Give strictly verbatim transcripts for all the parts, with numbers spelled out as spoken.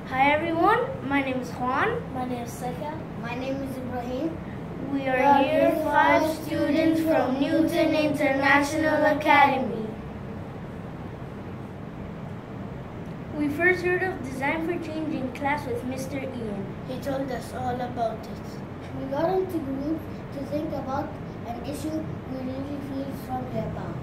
Hi everyone, my name is Juan. My name is Saka. My name is Ibrahim. We are Year five students from Newton International Academy. We first heard of Design for Change in class with Mister Ian. He told us all about it. We got into group to think about an issue we really feel strongly about.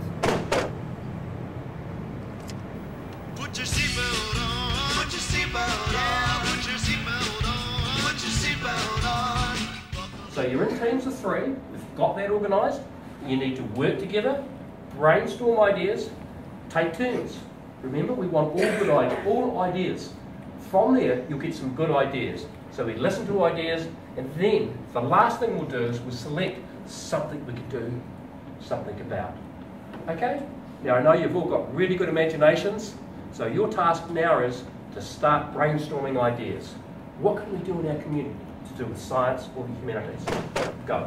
Put your seatbelt on, put your seatbelt on, put your seatbelt on, put your seatbelt on. So you're in teams of three, you've got that organised, you need to work together, brainstorm ideas, take turns. Remember, we want all good ideas, all ideas. From there, you'll get some good ideas. So we listen to ideas, and then the last thing we'll do is we'll select something we can do something about. Okay? Now I know you've all got really good imaginations, so your task now is to start brainstorming ideas. What can we do in our community to do with science or the humanities? Go.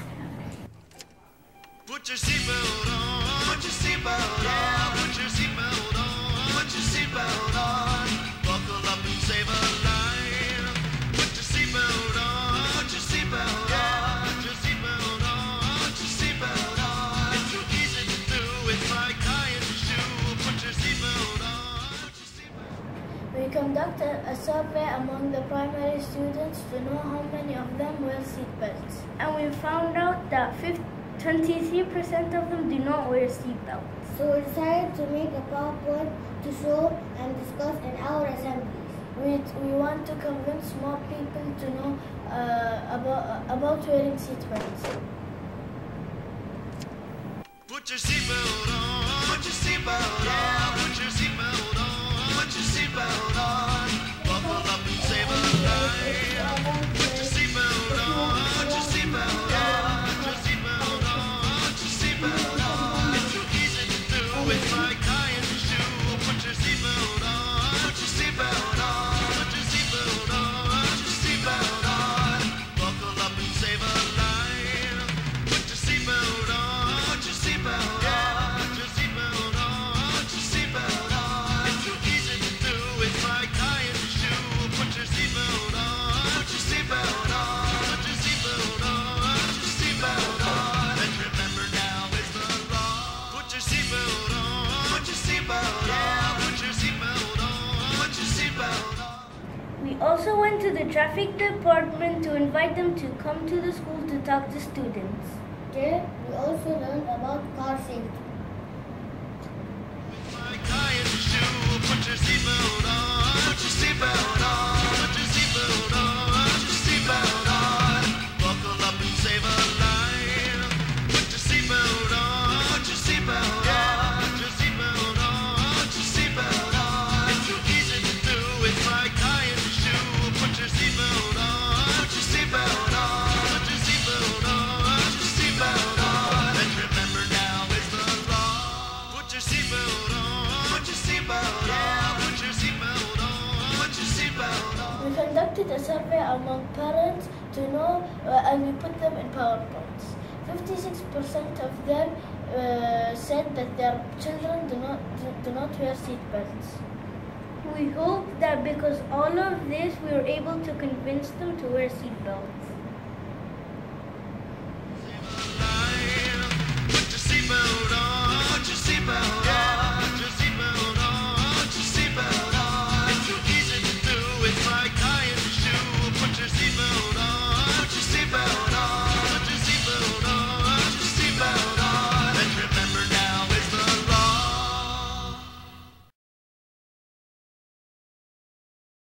Put your seatbelt on, put your seatbelt on, put your seatbelt on, put your seatbelt on. Buckle up and save a life. Put your seatbelt on, put your seatbelt on, put your seatbelt on, put your seatbelt on. It's too easy to do, it's like tying a shoe. Put your seatbelt on, put your seatbelt on. We conducted a survey among the primary students to know how many of them wear seatbelts. And we found out that twenty-three percent of them do not wear seatbelts. So we decided to make a PowerPoint to show and discuss in our assemblies. We, we want to convince more people to know uh, about, uh, about wearing seatbelts. Put your seatbelt on, put your seatbelt on, put your seatbelt on, put your seatbelt on. Buckle up and save a life. Put your seatbelt on, put your seatbelt on, put your seatbelt on, put your seatbelt on. It's too easy to do, it's like tying a shoe. Put your seatbelt on, put your seatbelt on, put your seatbelt on, put your seatbelt on. Buckle up and save a life. Put your seatbelt on, put your seatbelt on, put your seatbelt on, put your seatbelt on. It's too easy to do, it's like tying a shoe. Put your seatbelt on, put your seatbelt on, put your seatbelt on, put your seatbelt on. And remember now is the law. Put your seatbelt on, put your seatbelt on, put your seatbelt on, put your seatbelt on. We also went to the traffic department to invite them to come to the school to talk to students. There, we also learned about car safety. Like tying a shoe. Put your seatbelt on, put your seatbelt on, put your seatbelt on, put your seatbelt on. Buckle up and save a life. Put your seatbelt on, put your seatbelt on, put your seatbelt on, put your seatbelt on. It's too easy to do, it's like tying a shoe. Put your seatbelt on, put your seatbelt on, put your seatbelt on, put your seatbelt on. And remember now is the law. Put your seatbelt on, put your seatbelt on, put your seatbelt on, put your seatbelt on. We conducted a survey among parents to know, uh, and we put them in PowerPoints. fifty-six percent of them uh, said that their children do not, do, do not wear seatbelts. We hope that because all of this, we were able to convince them to wear seatbelts.